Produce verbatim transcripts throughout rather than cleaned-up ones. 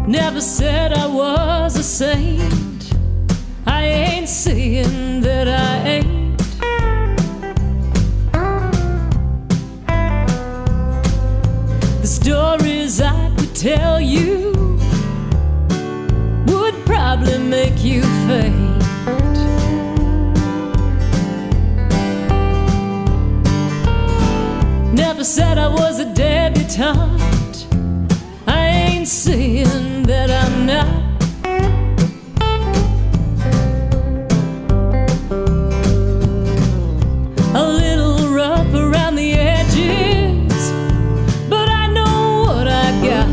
Never said I was a saint. I ain't saying that I ain't. The stories I could tell you would probably make you faint. Never said I was a debutante. I ain't saying that I'm not. A little rough around the edges, but I know what I got.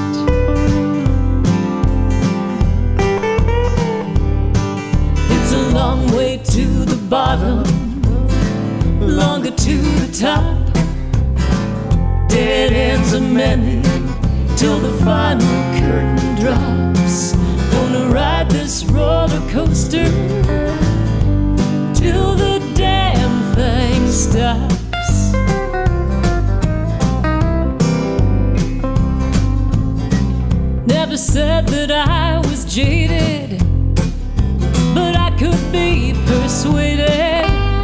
It's a long way to the bottom, longer to the top. Dead ends are many till the final curtain drops. Gonna ride this roller coaster till the damn thing stops. Never said that I was jaded, but I could be persuaded.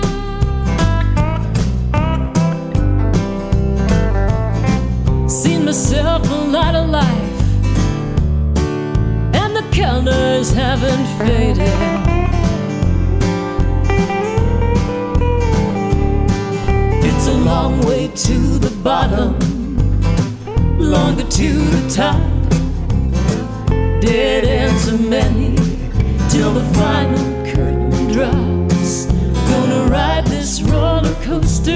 Seen myself a lot of life, and the colors haven't faded. It's a long way to the bottom, longer to the top. Dead ends are many till the final curtain drops. Gonna ride this roller coaster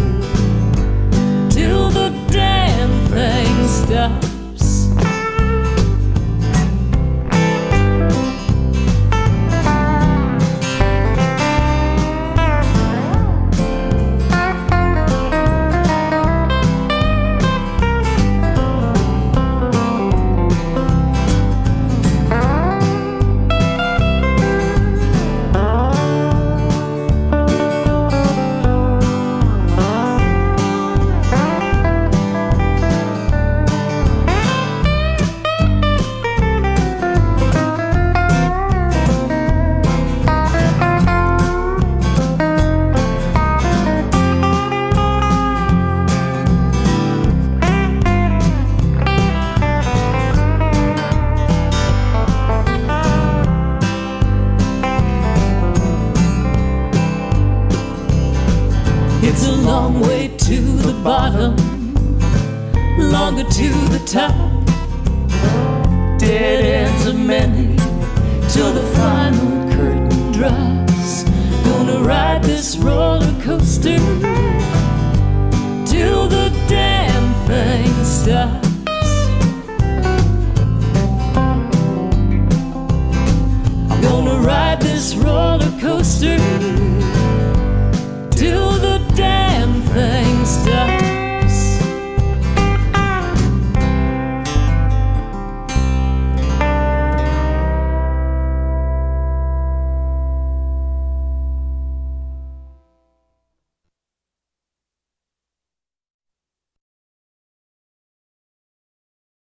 till the damn thing stops. It's a long way to the bottom, longer to the top. Dead ends are many till the final curtain drops. Gonna ride this roller coaster till the damn thing stops. I'm gonna ride this roller coaster till the damn thing stops.